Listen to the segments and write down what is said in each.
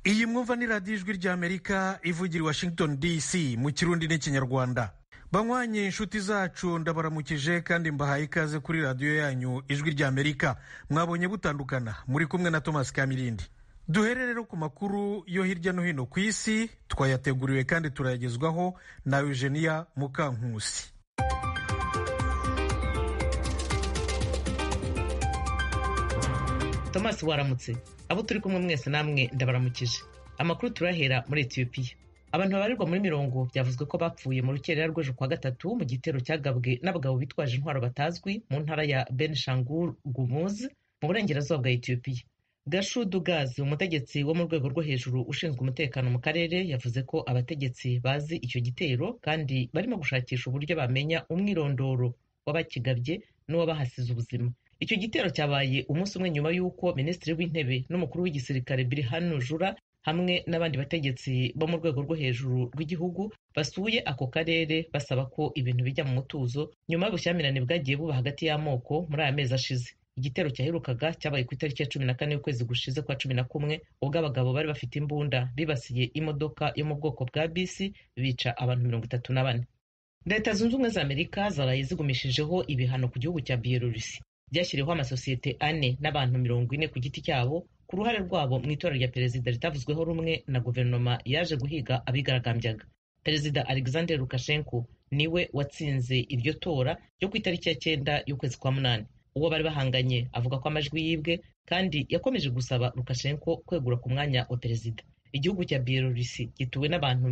iyi mwumva ni radiyo ijwi ry'Amerika ivugira i Washington DC mu kirundi n'ikinyarwanda. Banywanye inshuti zacu ndabaramukije kandi mbahaye ikaze kuri radiyo yanyu ijwi ry'Amerika. Mwabonye butandukana, muri kumwe na Thomas Kamirindi. Duhere rero ku makuru yo hirya no hino ku isi, twayateguriwe kandi turayagezwaho na Eugenia Mukankusi. Thomas waramutse. Abo turi kumwe mwese namwe ndabaramukije. Amakuru turahera muri Ethiopia. Abantu babarirwa muri mirongo byavuzwe ko bapfuye mu rukerera rw'ejo kwa gatatu mu gitero cyagabwe n'abagabo bitwaje intwaro batazwi mu ntara ya Benishangul Gumuz mu burengerazuba bwa Ethiopia. Gashudu Gaz, umutegetsi wo mu rwego rwo hejuru ushinzwe umutekano mu karere, yavuze ko abategetsi bazi icyo gitero kandi barimo gushakisha uburyo bamenya umwirondoro w'abakigabye n'uwabahasize ubuzima. Icyo gitero cyabaye umunsi umwe nyuma y'uko minisitiri w'intebe n'umukuru w'igisirikare Birhanu Jura hamwe n'abandi bategetsi bo mu rwego rwo hejuru rw'igihugu basuye ako karere basaba ko ibintu bijya mu mutuzo nyuma y'ubushyamirane bwagiye buba hagati y'amoko muri aya mezi ashize. Igitero cyaherukaga cyabaye ku itariki ya 14 y'ukwezi gushize kwa 11 ubwo abagabo bari bafite imbunda bibasiye imodoka yo mu bwoko bwa bisi bica abantu 34. Leta zunze ubumwe za Amerika zaraye zigumishijeho ibihano ku gihugu cya Bielorusi. Byashyiriweho amasosiyete 4 n'abantu 40 ku giti cyabo ku ruhare rwabo mu itora rya perezida ritavuzweho rumwe na guverinoma yaje guhiga abigaragambyaga. Perezida Alexander Lukashenko niwe watsinze iryo tora ryo ku itariki ya 9 y'ukwezi kwa 8. Uwo bari bahanganye avuga ko amajwi yibwe kandi yakomeje gusaba Lukashenko kwegura ku mwanya wa perezida. Igihugu cya Bielorusi gituwe n'abantu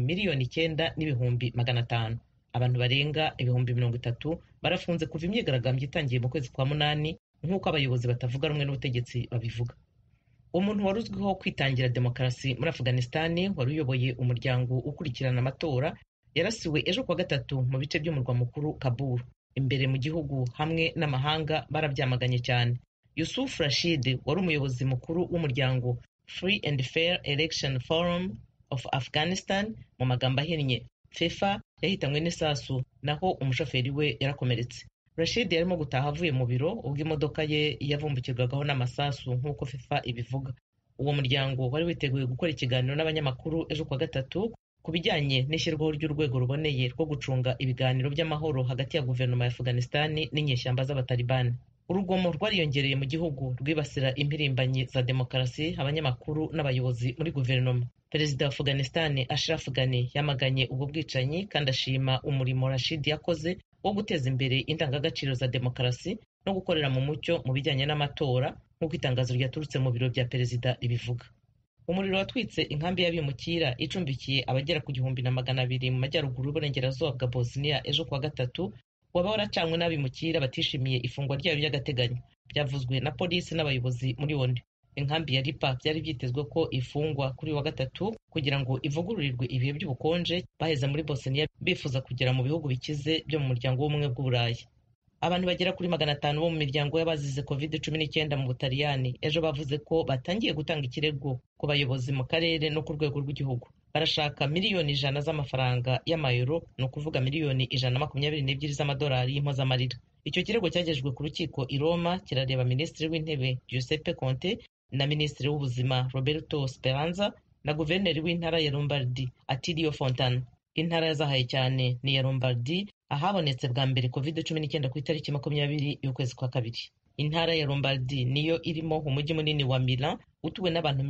9,500,000. Abantu barenga 30,000 barafunze kuva imyigaragambyo itangiye mu kwezi kwa 8 nk'uko abayobozi batavuga rumwe n'ubutegetsi babivuga. Umuntu wari uzwiho kwitangira demokarasi muri Afghanistan wari uyoboye umuryango ukurikirana amatora yarasiwe ejo kwa gatatu mu bice by'umurwa mukuru Kabul. Imbere mu gihugu hamwe n'amahanga barabyamaganye cyane. Yusuf Rashid wari umuyobozi mukuru w'umuryango Free and Fair Election Forum of Afghanistan, mu magambo ahinnye FEFA, yahitanywe n'isasu naho umushoferi we yarakomeretse. Rashid yarimo gutaha avuye mu biro ubwo imodoka ye yavumbukirwagaho n'amasasu nk'uko FEFA ibivuga. Uwo muryango wari witeguye gukora ikiganiro n'abanyamakuru ejo kwa gatatu ku bijyanye n'ishyirwaho ry'urwego ruboneye rwo gucunga ibiganiro by'amahoro hagati ya guverinoma ya Afghanistan n'inyeshyamba z'abatalibani. Urugomo rwariyongereye mu gihugu rwibasira impirimbanyi za demokarasi, abanyamakuru n'abayobozi muri guverinoma. Perezida wa Afghanistan Ashraf Ghani yamaganye ubwo bwicanyi kandi ashima umurimo Rashid yakoze wo guteza imbere indangagaciro za demokarasi no gukorera mu mucyo mu bijyanye n'amatora nk'uko itangazo ryaturutse mu biro bya perezida ribivuga. Umuriro watwitse inkambi y'abimukira icumbikiye abagera ku 1,200 mu majyaruguru y'uburengerazuba bwa Bosnia ejo kwa gatatu waba waracanywe n'abimukira batishimiye ifungwa ryayo ry'agateganyo. Byavuzwe na polisi n'abayobozi muri Wonde. Inkambi ya Lipa byari byitezwe ko ifungwa kuri wa gatatu kugira ngo ivugururirwe ibihe by'ubukonje baheze muri Bosnia bifuza kugera mu bihugu bikize byo mu muryango w'ubumwe bw'Uburayi. Abantu bagera kuri 500 bo mu miryango y'abazize COVID-19 mu Butaliyani ejo bavuze ko batangiye gutanga ikirego ku bayobozi mu karere no ku rwego rw'igihugu. Barashaka miliyoni 100 z'amafaranga y'amayero, no kuvuga miliyoni 122 z'amadolari y'impozamarira. Icyo kirego cyagejejwe ku rukiko i Roma kirareba minisitiri w'intebe Giuseppe Conte na minisitiri w'ubuzima Roberto Speranza na guverineri w'intara ya Lombardi Attilio Fontana. Intara yazahaye cyane ni ya Lombardi ahabonetse bwa mbere COVID-19 ku itariki 20 y'ukwezi kwa kabiri. Intara ya Lombardi niyo irimo umujyi munini wa Milan utuwe n'abantu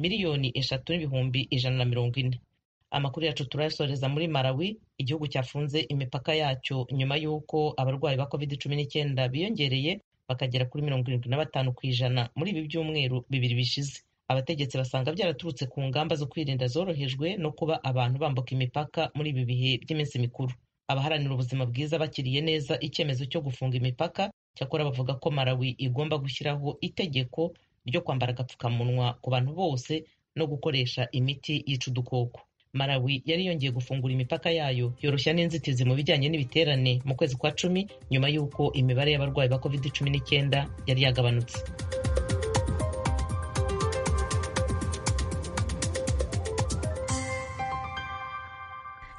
3,140,000. Amakuru yacu turayasoreza muri Malawi, igihugu cyafunze imipaka yacyo nyuma y'uko abarwayi ba COVID-19 biyongereye bakagera kuri 75% muri ibi byumweru bibiri bishize. Abategetsi basanga byaraturutse ku ngamba zo kwirinda zorohejwe no kuba abantu bambuka imipaka muri ibi bihe by'iminsi mikuru. Abaharanira ubuzima bwiza bakiriye neza icyemezo cyo gufunga imipaka, cyakora bavuga ko Malawi igomba gushyiraho itegeko ryo kwambara agapfukamunwa ku bantu bose no gukoresha imiti yica udukoko. Malawi yari yongeye gufungura imipaka yayo yoroshya n'inzitizi mu bijyanye n'ibiterane mu kwezi kwa 10 nyuma y'uko imibare y'abarwayi ba COVID-19 yari yagabanutse.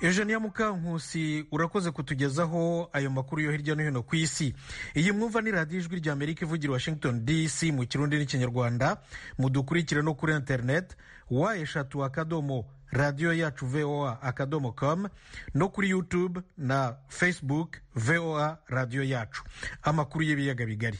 Eugenia Mukankusi urakoze kutugezaho ayo makuru yo hirya no hino ku isi. Iyi mwumva ni radiyo ijwi rya Amerika ivugira Washington DC mu Kirundi n'Ikinyarwanda. Mudukurikire no kuri internet eshatu radio yacu voa.com no kuri YouTube na Facebook VOA radio yacu. Amakuru y'ibiyaga bigari.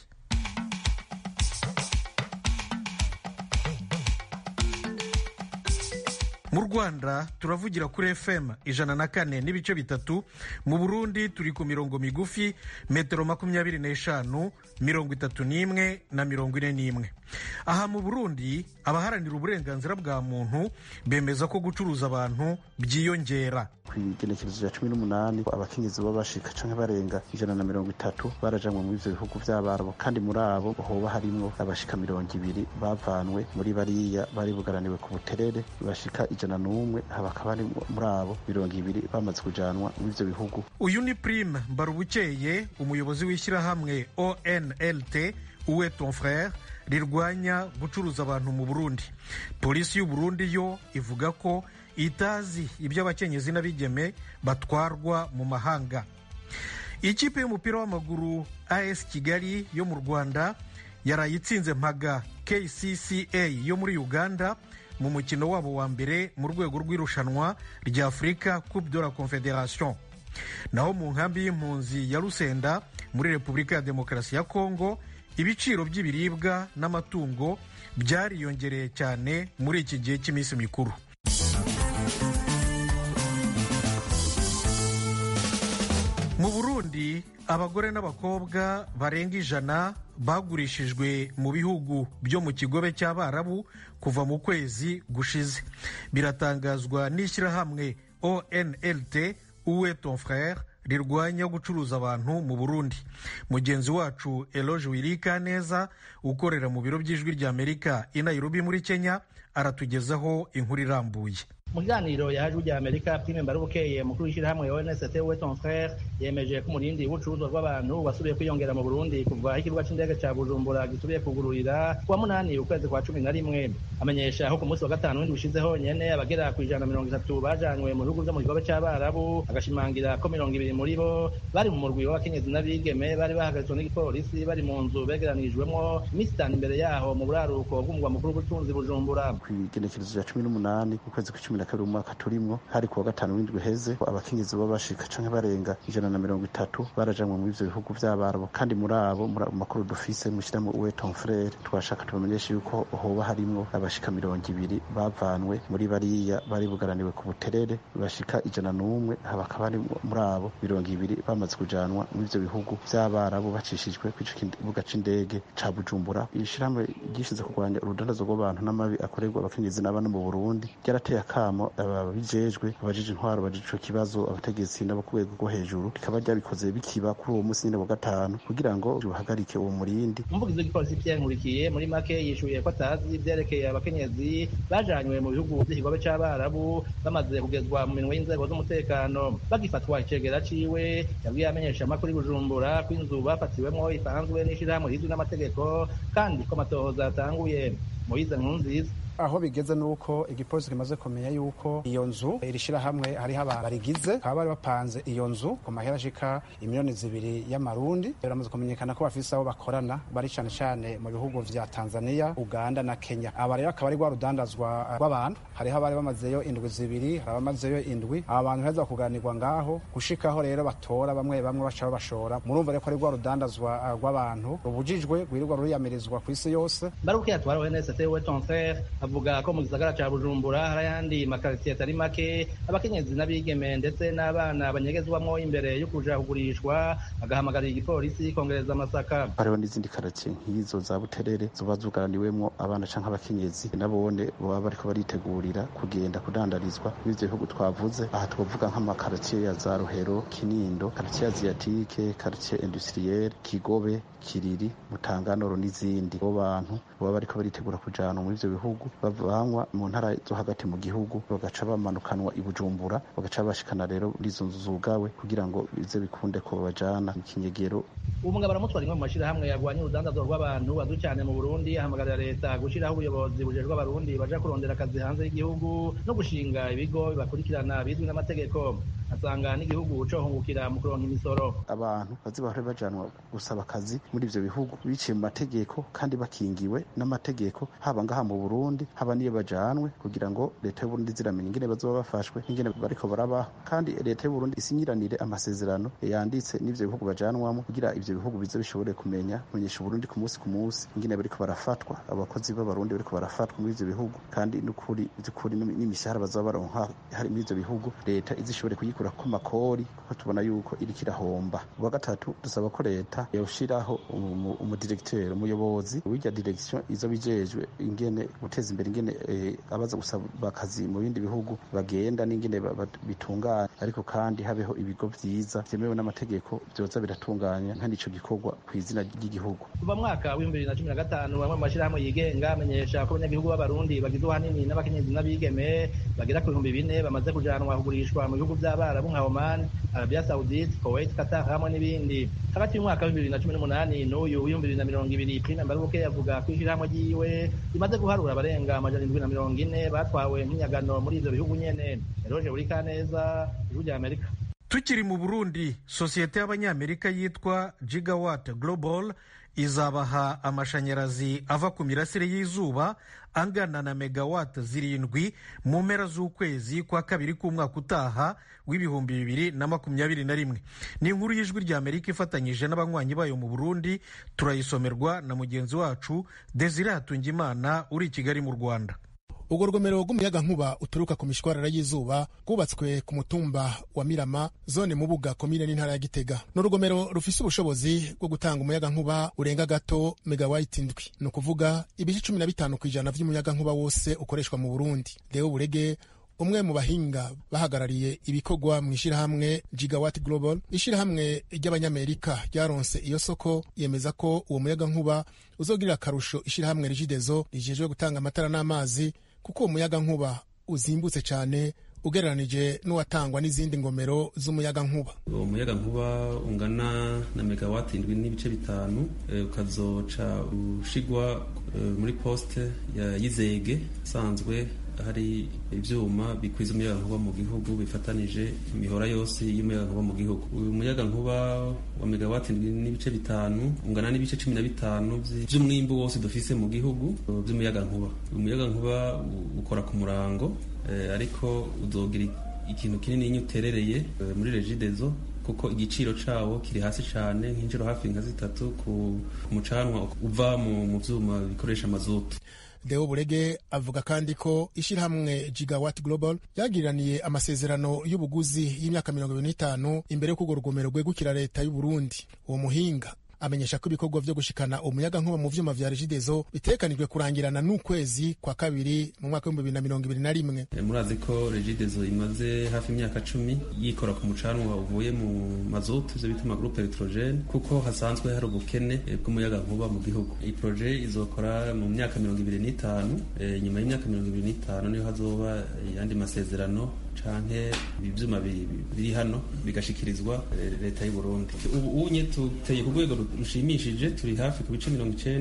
Mu Rwanda turavugira kuri FM 104.3, mu Burundi turi ku mirongo migufi metero 25, 31 na 41. Aha mu Burundi abaharanira uburenganzira bwa muntu bemeza ko gucuruza abantu byiyongera. Kwigenekerezo ya 18 abakenyezi babashika canke barenga 130 barajamwe mu ivyo bihugu vy'Abarabu, kandi muri abo hoba harimwo abashika 200 bavanwe muri bariya bari bugaraniwe ku buterere bashika 101, habakaba ari muri abo 200 bamaze kujanwa mu ivyo bihugu. Uyu ni Prime Mbarubukeye, umuyobozi w'ishyirahamwe ONLT Uwe ton frère rirwanya gucuruza abantu mu Burundi. Polisi y'u Burundi yo ivuga ko itazi ibyo abakenyezi n'abigeme batwarwa mu mahanga. Ikipe y'umupira w'amaguru AS Kigali yo mu Rwanda yarayitsinze mpaga KCCA yo muri Uganda mu mukino wabo wa mbere mu rwego rw'irushanwa rya Africa Coupe de la Confédération. Naho mu nkambi y'impunzi ya Rusenda muri Repubulika ya Demokarasi ya Kongo, ibiciro by'ibiribwa n'amatungo byariyongereye cyane muri iki gihe cy'iminsi mikuru. Mu Burundi abagore n'abakobwa barenga 100 bagurishijwe mu bihugu byo mu kigobe cy'Abarabu kuva mu kwezi gushize. Biratangazwa n'ishyirahamwe ONLT Uwe ton frère rirwanya gucuruza abantu mu Burundi. Mugenzi wacu Eloge Wirikaneza ukorera mu biro by'ijwi rya Amerika i Nairobi muri Kenya aratugezaho inkuru irambuye. Mu kiganiro yaje ujya Amerika, Prime Mbarubukeye mukuru w'ishyirahamwe ONLT Uwe ton frère yemeje ko umurindi w'ubucuruzwa bw'abantu wasubiye kwiyongera mu Burundi kuva ikibuga c'indege ca Bujumbura gisubiye kugururira kuwa 8 ukwezi kwa 11. Amenyesha aho ku munsi wa gatanu w'indwi ushize honyene abagera ku 130 bajanywe mu bihugu byo mu kigobe c'Abarabu, agashimangira ko 20 muri bo bari mu murwi w'abakenyezi n'abigeme bari bahagaritswe n'igipolisi bari mu nzu begeranijwemo imisitani imbere yaho mu buraruko bw'umugwa mukuru w'ubutunzi Bujumbura. Kwigenekerezo ya 18 ukwezi kwa 12 umwaka turimwo hari kuwa gatanu w'indwi heze abakenyezi babashika canke barenga 130 barajamwe mu ivyo bihugu vy'Abarabu, kandi muri abo makuru dufise mu shyirahamwe Uwe ton frère twashaka tubamenyesha yuko hoba harimwo abashika 200 bavanwe muri bariya bari bugaraniwe ku buterere bashika 101, habakaba ari muri abo 200 bamaze kujanwa mu ivyo bihugu vy'Abarabu bacishijwe ku kibuga c'indege ca Bujumbura. Ishyirahamwe gishize kurwanya urudandazo rw'abantu n'amabi akorerwa abakenyezi n'abana mu Burundi ryarateye akamo ababijejwe abajije intwaro bajije ico kibazo abategetsi n'abo ku rwego rwo hejuru, rikaba ryabikoze bikiba kuri uwo munsi nyine wa gatanu kugira ngo bahagarike uwo murindi. Umuvugizi w'igipolisi Pierre Nkurikiye muri make yishuye ko atazi ivyerekeye abakenyezi bajanywe mu bihugu by'ikigobe c'Abarabu bamaze kugezwa mu minwe y'inzego z'umutekano. Bagifatwa icegera ciwe yabwiye amenyesha amakuru i Bujumbura ko inzu bafatiwemwo isanzwe n'ishirahamwe rizwi n'amategeko kandi ko amatohoza yatanguye. Moise Nkunziza aho bigeze nuko igipolisi kimaze kumenya yuko iyo nzu irishira hamwe hariho abantu barigize, kaba bari bapanze iyo nzu ku mahera ashika 2 miliyoni y'amarundi. Biramaze kumenyekana ko bafise abo bakorana bari cane cane mu bihugu vya Tanzania, Uganda na Kenya. Aba rero akaba ari rwa rudandazwa rw'abantu, hariho abari bamazeyo indwi 2, hari abamazeyo indwi. Aba bantu heza kuganirwa ngaho gushikaho rero batora bamwe baca bashora. Murumva rero ko ari rwa rudandazwa rw'abantu rubujijwe rwirirwa ruriyamirizwa ku isi yose. Barukiye atwara ONLT Uwe ton frère avuga ko mu gisagara ca Bujumbura hari ayandi makaritiye atari make abakenyezi n'abigeme ndetse n'abana banyegezwamwo imbere yo kuja kugurishwa, agahamagarira igipolisi kongereza amasaka. Hariho n'izindi karitiye nk'izo za Buterere zoba zugaraniwemwo abana canke abakenyezi nabone baba bariko baritegurira kugenda kudandarizwa n'ivyo bihugu twavuze. Aha twovuga nk'amakaritiye ya za Rohero, Kinindo, karitiye Asiatique, karitiye Industrielle, Kigobe, Kiriri, Mutanganoro n'izindi. Abo bantu baba bariko baritegura kujanwa muri ivyo bihugu bavanwa mu ntara zo hagati mu gihugu bagaca bamanukanwa i Bujumbura bagaca bashikana rero muri izo nzu zugawe kugira ngo bize bikunde ko bajana mu kinyegero. Umugabo aramutwara imwe mu mashirahamwe yagwanya urudandazwa rw'abantu azwi cyane mu Burundi ahamagarira leta gushiraho ubuyobozi bujejwe abarundi baja kurondera akazi hanze y'igihugu no gushinga ibigo bibakurikirana bizwi n'amategeko. Asanga n'igihugu cohungukira mu kuronka imisoro. Abantu bazibahore bajanwa gusaba akazi muri ivyo bihugu biciye mu mategeko kandi bakingiwe n'amategeko haba ngaha mu Burundi haba niyo bajanwe kugira ngo leta y'u Burundi ziramenya ingene bazoba bafashwe n'ingene bariko barabaho kandi leta y'u Burundi isinyiranire amasezerano yanditse n'ivyo bihugu bajanwamo kugira ivyo bihugu bize bishobore kumenyesha Burundi ku munsi ingene bariko barafatwa abakozi b'abarundi bariko barafatwa muri ivyo bihugu kandi n'ukuri n'imishahara bazoba baronka hari muri ivyo bihugu leta izishobore kuyikura ku makori kuko tubona yuko iriko irahomba. Wa gatatu dusaba ko leta yoshiraho umudirecteur umuyobozi w'irya direction izo bijejwe ingene guteza imbere ingene abaza gusaba akazi mu bindi bihugu bagenda n'ingene bitunganya ariko kandi habeho ibigo vyiza vyemewe n'amategeko vyoza biratunganya nka nico gikorwa ku izina ry'igihugu. Kuva mwaka w'2015 bamwe mu mashirahamwe yigenga amenyesha ko abanyagihugu b'abarundi bagizwe hanini n'abakenyezi n'abigeme bagera ku 4,000 bamaze kujanwa kugurishwa mu bihugu by'Abarabu nka Oman, Arabia Saudite, Kuwait, Qatar hamwe n'ibindi. Hagati y'umwaka w'2018 n'uyu w'2020 Prime Mbarubuke yavuga ko ishirahamwe ryiwe rimaze guharura abarenga 740 batwawe nk'inyagano muri ivyo bihugu nyene. Roger Burikaneza, Ijwi ry'Amerika. Tukiri mu Burundi, sosiyete y'abanyamerika yitwa Gigawatt Global izabaha amashanyarazi ava ku mirasire y'izuba angana na megawati 7 mu mpera z'ukwezi kwa kabiri k'umwaka utaha w'2021. Ni inkuru y'Ijwi ry'Amerika ifatanyije n'abanywanyi bayo mu Burundi, turayisomerwa na mugenzi wacu Desire Hatungimana uri i Kigali mu Rwanda. Urwo rugomero rw'umuyagankuba uturuka ku mishwarara y'izuba rwubatswe ku mutumba wa Mirama, zone Mubuga, komine n'intara ya Gitega. Ni urugomero rufise ubushobozi bwo gutanga umuyagankuba urenga gato megawati 7, ni ukuvuga ibice 15% vy'umuyagankuba wose ukoreshwa mu Burundi. Leo Burege, umwe mu bahinga bahagarariye ibikorwa mu ishirahamwe Gigawatt Global, ishirahamwe ry'abanyamerika ryaronse iyo soko, yemeza ko uwo muyagankuba uzogirira akarusho ishirahamwe Regideso rijejwe gutanga amatara n'amazi, kuko uwo muyagankuba uzimbutse cyane ugereranije n'uwatangwa n'izindi ngomero z'umuyagankuba. Uwo muyagankuba ungana na megawati 7.5 ukazoca ushigwa muri poste ya Yizege, sanzwe hari ivyuma bikwiza umuyagankuba mu gihugu bifatanije imihora yose y'umuyagankuba mu gihugu. Uyu muyagankuba wa megawati 7.5 ungana n'ibice 15 vy'umwimbu wose dufise mu gihugu vy'umuyagankuba. Uyu muyagankuba ukora ku murango, ariko uzogira ikintu kinini nyuterereye muri Regideso kuko igiciro cawo kiri hasi cyane, nk'injiro hafi nka 3 ku mucanwa uva mu vyuma bikoresha mazutu. Deo Burege avuga kandi ko ishirahamwe Gigawatt Global yagiraniye amasezerano y'ubuguzi y'imyaka 25 imbere yo kugura urugomero rwegukira leta y'u Burundi. Uwo muhinga amenyesha ko ibikorwa vyo gushikana umuyagankuba mu vyuma vya Regideso bitekanijwe kurangirana n'ukwezi kwa kabiri mu mwaka wa 2021. Murazi ko Regideso imaze hafi imyaka 10 yikora ku mucanwa uvuye mu mazutu, ivyo bita groupe electrogene, kuko hasanzwe hari ubukene bw'umuyagankuba mu gihugu. Iyi projet izokora mu myaka 25, nyuma y'imyaka 25 niho hazoba yandi masezerano canke ivyuma biri hano bigashikirizwa leta y'u Burundi. Ubu unye tuteye ku rwego rushimishije, turi hafi ku bice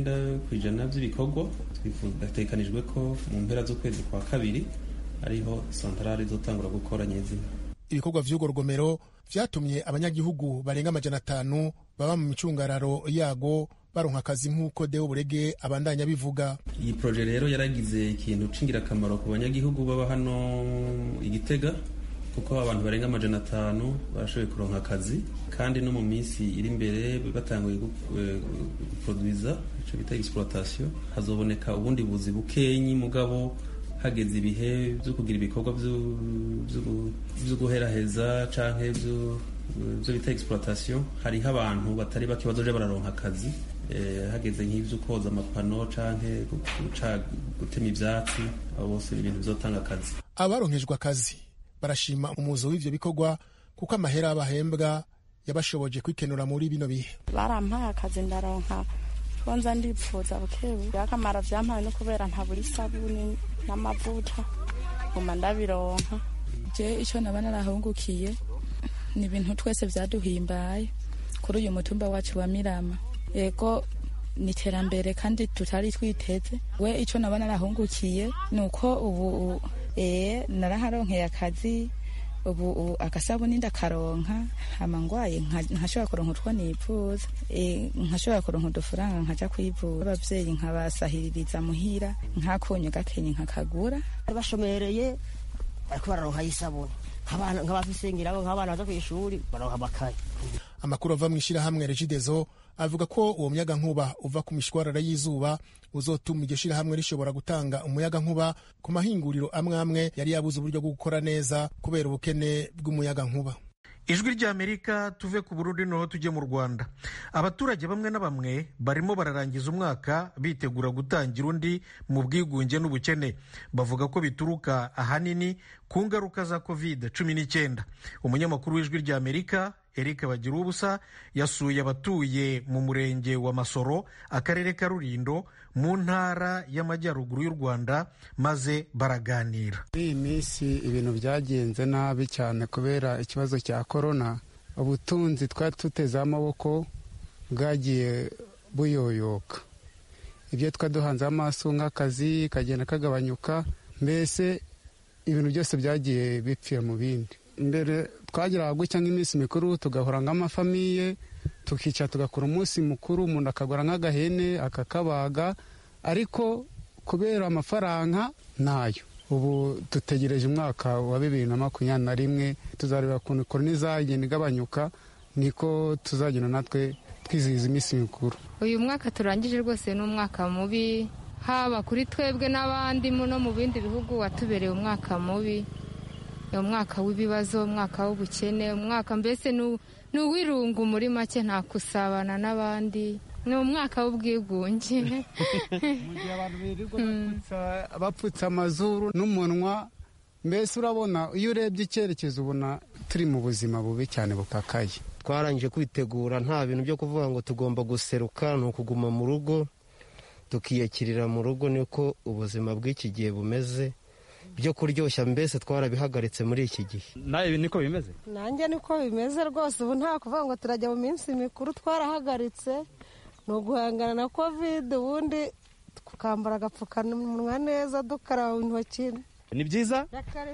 90% vy'ibikorwa. Twifuzatekanijwe ko mu mpera z'ukwezi kwa kabiri ariho centrale izotangura gukora nyezina. Ibikorwa vy'urwo rugomero vyatumye abanyagihugu barenga 500 baba mu micungararo yago baronka akazi, nk'uko Deo Burege abandanya bivuga. Iyi projet rero yaragize ikintu c'ingirakamaro ku banyagihugu baba hano Igitega, kuko abantu barenga 500 bashoboye kuronka akazi, kandi no mu minsi iri imbere batanguye guproduiza ico bita exploitation, hazoboneka ubundi buzi bukenyi, mugabo hageze ibihe byo kugira ibikorwa byo guheraheza canke byo bita exploitation, hariho abantu batari bake bazoje bararonka akazi. Hageze nk'ivyo koza amapano canke gutema ivyatsi, abo bose ibintu bizotanga akazi. Abaronkejwe akazi barashima umuzo w'ivyo bikorwa, kuko amahera abahembwa yabashoboje kwikenura muri bino bihe. Barampaye akazi ndaronka bonza ndipfuza bukebu byakamara vyampaye no kubera ntabura isabuni n'amavuta nguma ndabironka je ico nabana narahungukiye ni ibintu twese vyaduhimbaye kuri uyu mutumba wacu wa Mirama yego ni iterambere kandi tutari twiteze we ico nabana narahungukiye nuko ubu naraharonkeye akazi ubu agasabuni ndakaronka hama ngwaye nkashobora kuronka utwo nifuza nkashobora kuronka udufaranga nkaja kwivuza abavyeyi nkabasahiririza muhira nkakonye gakenye nkakagura bashomereye ariko bararonka isabuni nk'abafise ngirabo nk'abana baza kw'ishuri baronka amakaye. Amakuru ava mw'ishirahamwe Regideso avuga ko uwo muyagankuba uva ku mishwarara y'izuba uzotuma iryo shirahamwe rishobora gutanga umuyagankuba ku mahinguriro amwe amwe yari yabuze uburyo bwo gukora neza kubera ubukene bw'umuyagankuba. Ijwi ry'Amerika tuve ku Burundi noho tujye mu Rwanda. Abaturage bamwe na bamwe barimo bararangiza umwaka bitegura gutangira undi mu bwigunge n'ubukene. Bavuga ko bituruka ahanini ku ngaruka za COVID-19. Umunyamakuru w'Ijwi ry'Amerika Eric Bagirubusa yasuye abatuye mu murenge wa Masoro, akarere ka Rulindo, mu ntara y'amajyaruguru y'u Rwanda, maze baraganira. Iyi minsi ibintu byagenze nabi cyane kubera ikibazo cya corona. Ubutunzi twari tuteze amaboko bwagiye buyoyoka. Ibyo twaduhanze amaso nk'akazi kagenda kagabanyuka, mbese ibintu byose byagiye bipfira mu bindi. Mbere twagira gutya nk'iminsi mikuru tugahora nk'amafamiye tukica tugakora umunsi mukuru umuntu akagura nk'agahene akakabaga, ariko kubera amafaranga nayo ubu dutegereje umwaka wa 2021 tuzareba ukuntu korona izagenda igabanyuka niko tuzagenda natwe twizihiza iminsi mikuru. Uyu mwaka turangije rwose n'umwaka mubi, haba kuri twebwe n'abandi no mu bindi bihugu watubereye umwaka mubi, umwaka w'ibibazo, umwaka w'ubukene, umwaka mbese ni uwirungu muri make, nta kusabana n'abandi, ni umwaka w'ubwigunge. Mu gihe abantu birirwa bapfutse amazuru n'umunwa, mbese urabona iyo urebye icyerekezo ubona turi mu buzima bubi cyane bukakaye. Twarangije kwitegura, nta bintu byo kuvuga ngo tugomba guseruka, ni ukuguma mu rugo tukiyakirira mu rugo, niko ubuzima bw'iki gihe bumeze. Byo kuryoshya mbese twarabihagaritse muri iki gihe. Nawe niko bimeze? Nanjye niko bimeze rwose, ubu nta kuvuga ngo turajya mu minsi mikuru, twarahagaritse. Ni uguhangana na COVID, ubundi tukambara agapfukamunwa neza dukaraba intoki. Ni byiza?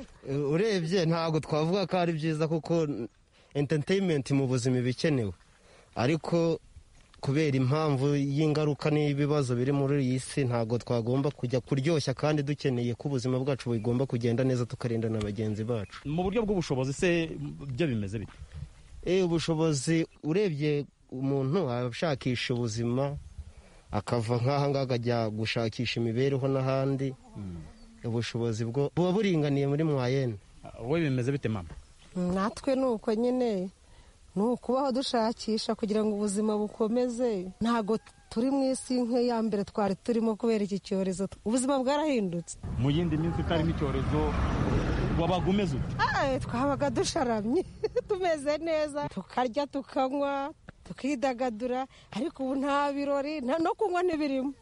Urebye ntabwo twavuga ko ari byiza kuko entertainment mu buzima bikenewe, ariko kubera impamvu y'ingaruka n'ibibazo biri muri iyi si ntabwo twagomba kujya kuryoshya, kandi dukeneye ko ubuzima bwacu bugomba kugenda neza tukarinda na bagenzi bacu. Mu buryo bw'ubushobozi se byo bimeze bite? Ubushobozi urebye umuntu ashakisha ubuzima akava nk'aha ngaha akajya gushakisha imibereho n'ahandi, ubushobozi bwo buba buringaniye muri mwayene. Wowe bimeze bite mama? Natwe nuko nyine ni ukubaho dushakisha kugira ngo ubuzima bukomeze. Ntabwo turi mu isi nk'iya mbere twari turimo kubera iki cyorezo, ubuzima bwarahindutse. Mu yindi minsi itarimo icyorezo wabaga umeze ute? Twabaga dusharamye tumeze neza, tukarya tukanywa tukidagadura, ariko ubu nta birori no kunywa ntibirimo.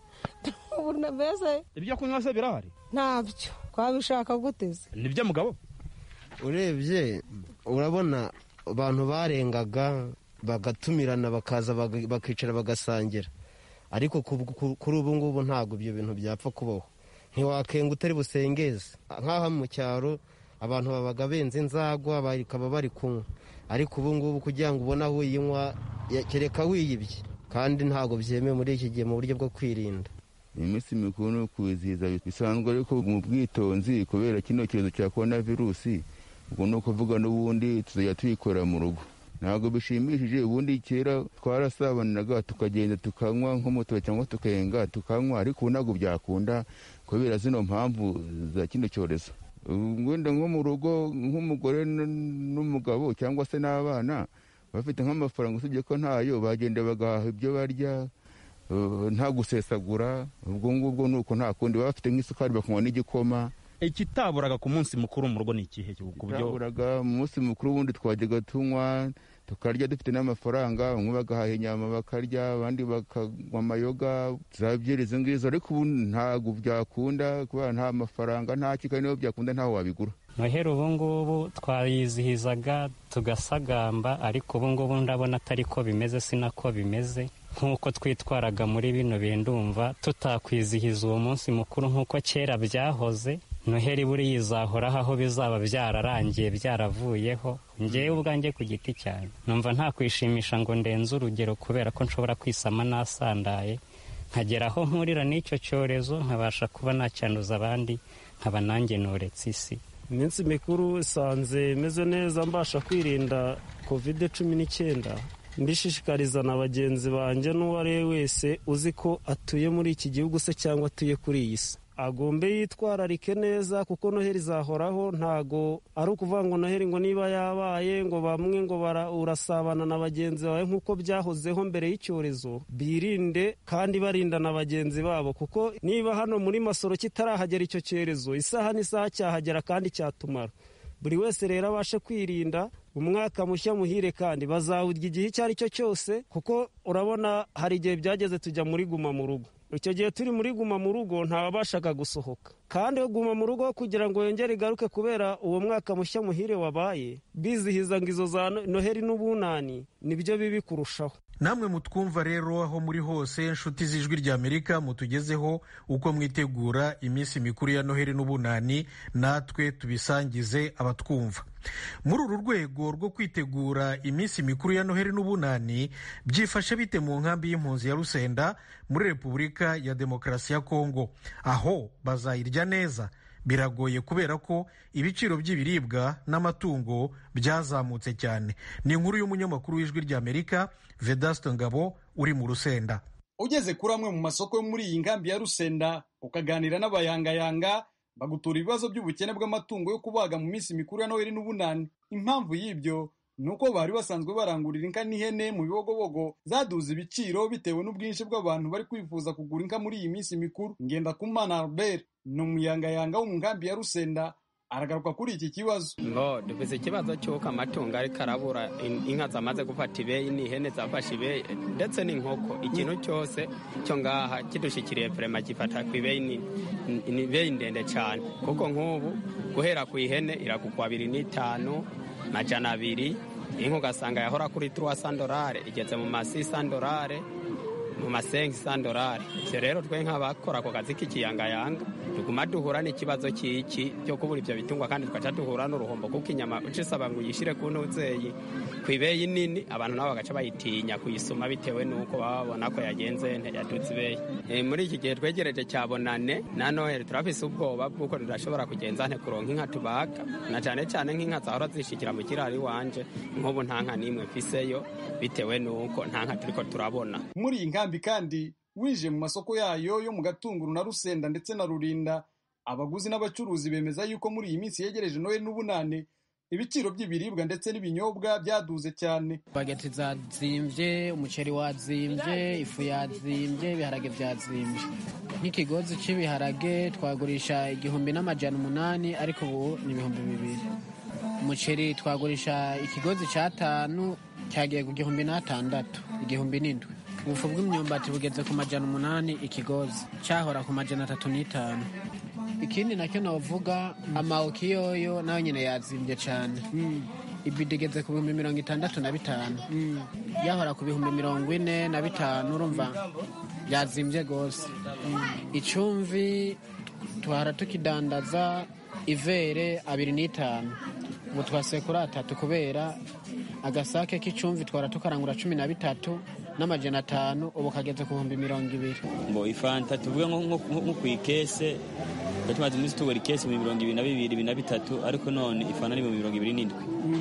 Mbese ibyo kunywa se birahari? Ntabyo. Twabishaka guteze. Nibyo mugabo? Urebye urabona abantu barengaga bagatumirana bakaza bakicara bagasangira, ariko kuri ubu ngubu ntabwo ibyo bintu byapfa kubaho. Ntiwakenga utari busengeze. Nk'aha mu cyaro abantu babaga benze inzagwa bakaba bari kunywa, ariko ubu ngubu kugira ngo ubone aho uyinywa kereka wiyibye, kandi ntabwo byemewe muri iki gihe mu buryo bwo kwirinda. Iminsi mikuru no kwizihiza bisanzwe, ariko mu bwitonzi kubera kino cyorezo cya coronavirus. Ubwo ni ukuvuga n'ubundi tuzajya tuyikora mu rugo. Ntabwo bishimishije. Ubundi kera twarasabaniraga tukagenda tukanywa nk'umutobe cyangwa tukenga tukanywa, ariko ubu ntabwo byakunda kubera zino mpamvu za kino cyorezo. Wenda nko mu rugo nk'umugore n'umugabo cyangwa se n'abana bafite nk'amafaranga, usibye ko ntayo, bagenda bagahaha ibyo barya nta gusesagura. Ubwo ngubwo ni uko nta kundi. Baba bafite nk'isukari bakanywa n'igikoma. Ikitaburaga ku munsi mukuru mu rugo ni ikihe? Ikitaburaga mu munsi mukuru ubundi twajyaga tunywa tukarya dufite n'amafaranga, bamwe bagahaha inyama bakarya, abandi bakanywa amayoga, zabyera izo ngizo, ariko ubu ntabwo byakunda kubera nta mafaranga, nta kikari, niyo byakunda ntaho wabigura. Noheri ubu ngubu twayizihizaga tugasagamba, ariko ubu ngubu ndabona atari ko bimeze, sinako bimeze nk'uko twitwaraga muri bino bihe. Ndumva tutakwizihiza uwo munsi mukuru nk'uko kera byahoze. Noheri buriya izahoraho, aho bizaba byararangiye byaravuyeho. Njyewe ubwanjye ku giti cyane numva nta kwishimisha ngo ndenze urugero, kubera ko nshobora kwisama nasandaye nkagera aho mpurira n'icyo cyorezo, nkabasha kuba nacyanduza abandi, nkaba nanjye noretse isi. Iminsi mikuru isanze imeze neza, mbasha kwirinda COVID-19, mbishishikariza na bagenzi banjye n'uwo ari we wese uzi ko atuye muri iki gihugu se cyangwa atuye kuri iyi si, agombe yitwararike neza, kuko Noheri izahoraho. Ntago ari ukuvuga ngo Noheri ngo niba yabaye ngo bamwe ngo urasabana na bagenzi bawe nk'uko byahozeho mbere y'icyorezo. Birinde kandi barinda na bagenzi babo, kuko niba hano muri Masoro kitarahagera icyo cyorezo, isaha n'isaha cyahagera kandi cyatumara. Buri wese rero abashe kwirinda. Umwaka mushya muhire, kandi bazawurya igihe icyo ari cyo cyose, kuko urabona hari igihe byageze tujya muri guma mu rugo. Icyo gihe turi muri guma mu rugo ntababashaga gusohoka, kandi guma mu rugo kugira ngo yongere igaruke kubera uwo mwaka mushya muhire wabaye, bizihiza ngo izo za Noheri n'ubunani nibyo bibi kurushaho. Namwe mutwumva rero aho muri hose, inshuti z'Ijwi ry'Amerika, mutugezeho uko mwitegura iminsi mikuru ya Noheri n'ubunani, natwe tubisangize abatwumva. Muri uru rwego rwo kwitegura iminsi mikuru ya Noheri n'ubunani, byifashe bite mu nkambi y'impunzi ya Rusenda muri Repubulika ya Demokarasi ya Kongo? Aho bazayirya neza? Biragoye kubera ko ibiciro by'ibiribwa n'amatungo byazamutse cyane. Ni inkuru y'umunyamakuru w'Ijwi ry'Amerika Vedaste Ngabo uri mu Rusenda. Ugeze kuri amwe mu masoko yo muri iyi nkambi ya Rusenda, ukaganira n'abayangayanga, bagutura ibibazo by'ubukene bw'amatungo yo kubaga mu minsi mikuru ya Noheri n'ubunani. Impamvu y'ibyo nuko bari basanzwe barangurira inka n'ihene mu bibogobogo zaduze ibiciro bitewe n'ubwinshi bw'abantu bari kwifuza kugura inka muri iyi minsi mikuru. Ngendakumana Albert ni umuyangayanga wo mu nkambi ya Rusenda, aragaruka kuri iki kibazo. Ngo dufise ikibazo cy'uko amatungo ariko arabura, inka zamaze gufata ibeyi, n'ihene zafashe ibeyi, ndetse n'inkoko. Ikintu cyose cyo ngaha kidushikiriye prema gifata ku ibeyi, ni ibeyi ndende cyane, kuko nk'ubu guhera ku ihene iragugwa 2,500 majana 200, inka ugasanga yahora kuri $300 igeze mu $600, mu $500. Ivyo rero twe nk'abakora ako kazi k'ikiyangayanga tuguma duhura n'ikibazo cy'iki cyo kubura ivyo bitungwa, kandi tugaca duhura n'uruhombo, kuko inyama ucisaba ngo uyishire ku ntuzeyi ku ibeyi nini, abantu nabo bagaca bayitinya kuyisuma bitewe n'uko baba babona ko yagenze yaduze ibeyi. Muri iki gihe twegereje cyabonane na Noheri, turafise ubwoba bw'uko tudashobora kugenza nte kuronka inka tubaga, na cyane cyane nk'inka zahora zishikira mu kirari wanje. Nk'ubu nta nka n'imwe mfiseyo bitewe n'uko nta nka turiko turabona. Muri iyi nkambi kandi wije mu masoko yayo yo mu Gatunguru na Rusenda ndetse na Rurinda, abaguzi n'abacuruzi bemeza yuko muri iyi minsi yegereje Noheri n'ubunane ibiciro by'ibiribwa ndetse n'ibinyobwa byaduze cyane. Bageti zazimbye, umuceri wazimbye, ifu yazimbye, ibiharage byazimbye. Nk'ikigozi cy'ibiharage twagurisha 1,800, ariko ubu ni 2,000. Umuceri twagurisha ikigozi cya 5 cyagiye ku 1,600, 1,700. Ubufu bw'imyumbati bugeze ku $800 ikigozi, cyahora ku $305. Ikindi nacyo navuga, amaoki yoyo nayo nyine yazimbye cyane. Ibidigeze ku 65,000, yahora ku 45,000. Urumva yazimbye gose. Icumvi twara tukidandaza ivere 2,500, ubu twasekura 3 kubera agasake k'icumvi twara tukarangura 13 n'amajana 5, ubu kageze ku 20,000. Ngo ifanta tuvuge nko ku ikese tumaze iminsi tugura ikese mu 22, 23, ariko none ifana ni mu 27.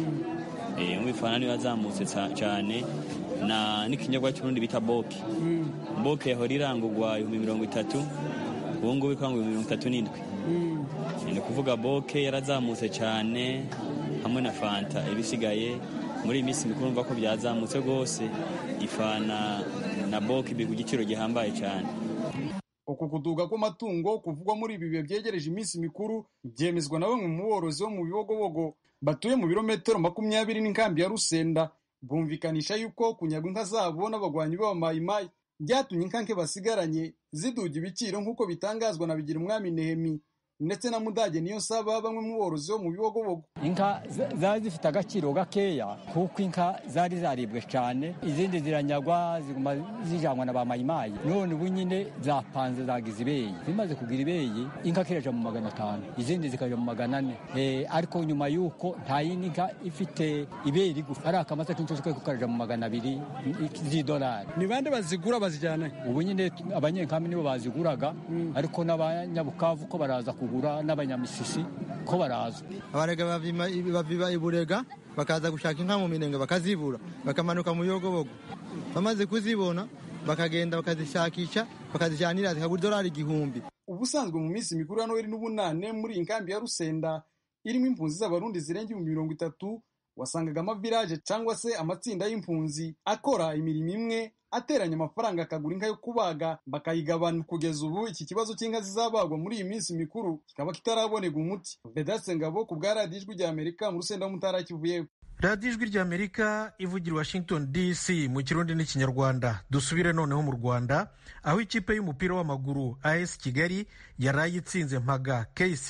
Mu ifana niyo yazamutse cyane, na n'ikinyobwa cy'urundi bita boke. Boke yahora irangurwa 30,000, ubu ngubu ikangwa 37. Ni kuvuga boke yarazamutse cyane hamwe na fanta. Ibisigaye muri iminsi mikuru mva ko byazamutse rwose, ifana na boke biri ku giciro gihambaye cyane. Uku kuduga kw'amatungo kuvugwa muri ibi bihe byegereje iminsi mikuru byemezwa na bamwe mu borozi bo mu bibogobogo batuye mu birometero 20 n'inkambi ya Rusenda. bumvikanisha yuko kunyagwa inka zabo n'abagwanyi b'abamayimayi byatumye inka nke basigaranye ziduga ibiciro nk'uko bitangazwa na Bigirimwami Nehemi ndetse na Mudage niyo saba bamwe mu borozi bo mu bibogobogo. Inka zari zifite agaciro gakeya kuko inka zari zaribwe cyane, izindi ziranyagwa ziguma zijanwa na bamayimayi, none ubu nyine zapanze zagize ibeyi, zimaze kugira ibeyi inka kiraja mu 500, izindi zikaja mu 400, ariko nyuma yuko nta yindi nka ifite ibeyi rigufa ari akamasa k'incoco ko karaja mu 200 z'idolari. Ni bande bazigura bazijyana? Ubu nyine abanyenkami nibo baziguraga, ariko n'abanyabukavu ko baraza kugura n'abanyamisisi ko baraza. Abarega baviba iburega bakaza gushaka inka mu minenge bakazibura, bakamanuka mu yogobogo, bamaze kuzibona bakagenda bakazishakisha bakazijyanira zikagura dolari 1000. Ubusanzwe mu minsi mikuru ya Noheli n'Ubunane muri inkambi ya Rusenda irimo impunzi z'abarundi zirenga 30,000 wasangaga amavirage cyangwa se amatsinda y'impunzi akora imirimo imwe ateranya amafaranga akagura inka yo kubaga bakayigabana. Kugeza ubu iki kibazo cy'inka zizabagwa muri iyi minsi mikuru kikaba kitaraboneka umuti. Vedaste Ngabo ku bwa Radio Ijwi ry'Amerika mu Rusenda Mutara Kivuye. Radio Ijwi ry'Amerika ivugira Washington DC mu Kirundi n'Ikinyarwanda. Dusubire noneho mu Rwanda aho ikipe y'umupira w'amaguru AS Kigali yaraye itsinze mpaga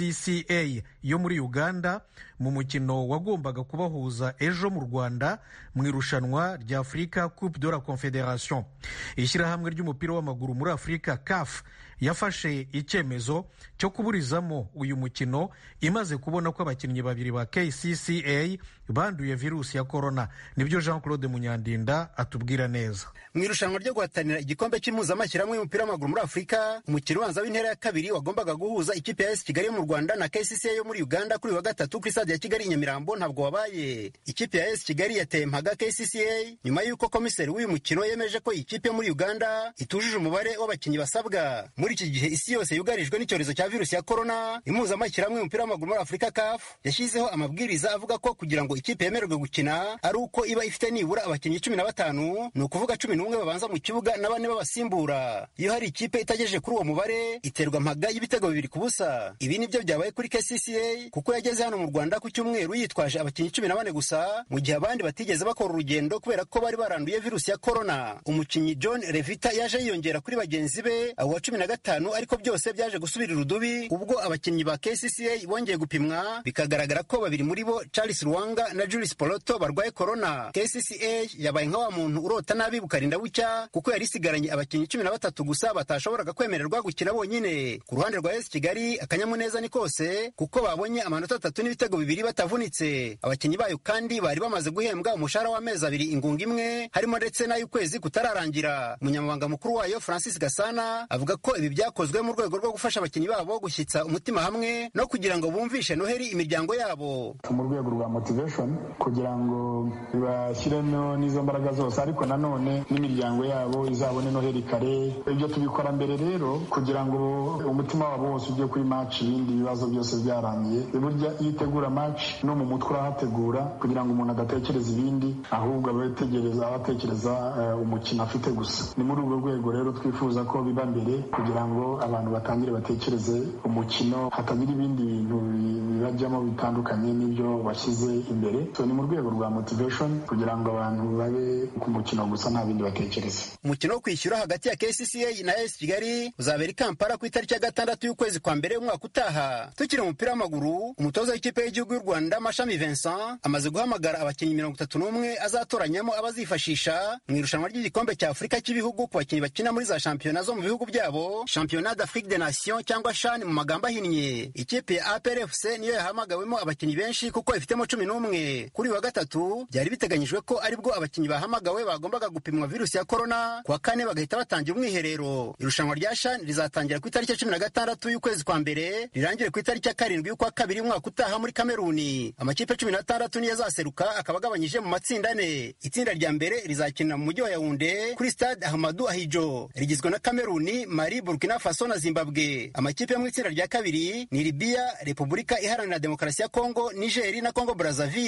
KCCA yo muri Uganda mu mukino wagombaga kubahuza ejo mu Rwanda mu irushanwa rya Africa Coupe de la Confederation. Ishyirahamwe ry'umupira w'amaguru muri Afrika CAF yafashe icyemezo cyo kuburizamo uyu mukino imaze kubona ko abakinnyi babiri ba KCCA banduye virusi ya corona. Nibyo Jean Claude Munyandinda atubwira neza. Mu irushanwa ryo guhatanira igikombe cy'impuzamashyirahamwe y'umupira w'amaguru muri Afurika, umukino ubanza w'intera ya kabiri wagombaga guhuza ikipe ya AS Kigali yo mu Rwanda na KCCA yo muri Uganda kuri wa gatatu kuri stade ya Kigali i Nyamirambo ntabwo wabaye. Ikipe ya AS Kigali yateye mpaga KCCA nyuma y'uko komiseri w'uyu mukino yemeje ko ikipe yo muri Uganda itujuje umubare w'abakinnyi basabwa. Muri iki gihe isi yose yugarijwe n'icyorezo cya virusi ya corona, impuzamashyirahamwe y'umupira w'amaguru muri Afurika CAF yashyizeho amabwiriza avuga ko kugira ngo ikipe yemererwe gukina ari uko iba ifite nibura abakinnyi 15, ni ukuvuga 11 babanza mu kibuga na 4 babasimbura. Iyo hari ikipe itagejeje kuri uwo mubare iterwa mpaga y'ibitego 2-0. Ibi nibyo byabaye kuri KCCA kuko yageze hano mu Rwanda ku cyumweru yitwaje abakinnyi 14 gusa, mu gihe abandi batigeze bakora urugendo kubera ko bari baranduye virusi ya corona. Umukinnyi John Revita yaje yiyongera kuri bagenzi be abo wa 15, ariko byose byaje gusubira urudubi ubwo abakinnyi ba KCCA bongeye gupimwa bikagaragara ko babiri muri bo Charles Ruwanga na Julius Poloto barwaye corona. KCCA yabaye nka wa muntu urota nabi bukarinda bucya kuko yari isigaranye abakinnyi 13 gusa batashoboraga kwemererwa gukina bonyine. Ku ruhande rwa AS Kigali akanyamuneza ni kose kuko babonye amanota 3 n'ibitego 2 batavunitse. Abakinnyi bayo kandi bari bamaze guhembwa umushahara w'amezi 2 ingunga imwe, harimo ndetse n'ay'ukwezi kutararangira. Umunyamabanga mukuru wayo Francis Gasana avuga ko ibi byakozwe mu rwego rwo gufasha abakinnyi babo gushyitsa umutima hamwe no kugira ngo bumvishe Noheli imiryango yabo. Mu rwego rwa motivation kugira ngo bashyiremo n'izo mbaraga zose, ariko nanone n'imiryango yabo izabone Noheli kare. Ibyo tubikora mbere rero kugira ngo umutima wabo wose ujye kuri match, ibindi bibazo byose byarangiye. Burya yitegura match no mu mutwe urahategura kugira ngo umuntu adatekereza ibindi, ahubwo abatekereza umukino afite gusa. Ni muri urwo rwego rero twifuza ko biba mbere kugira ngo abantu batangire batekereze umukino, hatagira ibindi bintu bibajyamo bitandukanye n'ibyo washyize imbere. So ni mu rwego rwa motivation kugira ngo abantu babe ku mukino gusa nta bindi batekereza. Umukino wo kwishyura hagati ya KCCA na AS Kigali uzabera i Kampala ku itariki ya 6 y'ukwezi kwa mbere umwaka utaha. Tukiri mu mupira w'amaguru, umutoza w'ikipe y'igihugu y'u Rwanda Mashami Vincent amaze guhamagara abakinnyi 31 azatoranyamo abazifashisha mu irushanwa ry'igikombe cya Afurika cy'ibihugu ku bakinnyi bakina muri za shampiyona zo mu bihugu byabo, Championnat d'Afrique des Nations cyangwa CHAN mu magambo ahinnye. Ikipe ya APR FC niyo yahamagawemo abakinnyi benshi kuko ifitemo 11. Kuri wa gatatu byari biteganyijwe ko aribwo abakinnyi bahamagawe bagombaga gupimwa virusi ya corona, kwa kane bagahita batangira umwiherero. Irushanwa rya CHAN rizatangira ku itariki 16 y'ukwezi kwa mbere rirangire ku itariki 7 y'ukwa kabiri umwaka utaha muri Kameruni. Amakipe 16 niyo azaseruka akaba agabanyije mu matsinda 4. Itsinda rya mbere rizakinira mu mujyi wa Yaounde kuri stade Ahmadou Ahidjo, rigizwe na Kameruni, Mali, Burkina Faso na Zimbabwe. Amakipe yo mu itsinda rya kabiri ni Libya, Repubulika Iharanira Demokarasi ya Kongo, Niger na Kongo Brazzaville.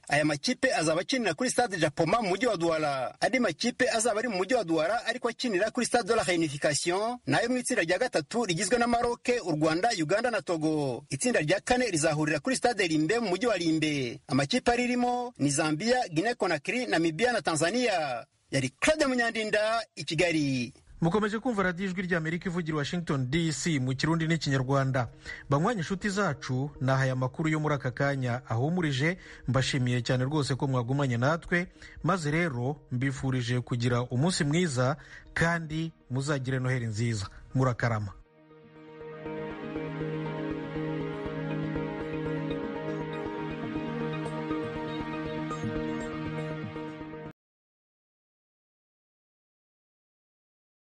aya makipe azaba akinira kuri stade Japoma mu mujyi wa Douala. Andi makipe azaba ari mu mujyi wa Douala ariko akinira kuri stade de la Réunification nayo mu itsinda rya gatatu rigizwe na Maroc, u Rwanda, Uganda na Togo. Itsinda rya kane rizahurira kuri stade Limbe mu mujyi wa Limbe. Amakipe aririmo ni Zambia, Guinea Conakry, Namibia na Tanzania. Yari Claude Munyandinda i Kigali. Mukomeje kumva radiyo ijwi ry'Amerika ivugira Washington DC mu kirundi n'ikinyarwanda. Banywanye inshuti zacu, nahaye amakuru yo muri aka kanya ahumurije, mbashimiye cyane rwose ko mwagumanye natwe, maze rero mbifurije kugira umunsi mwiza kandi muzagire Noheli nziza. Murakarama.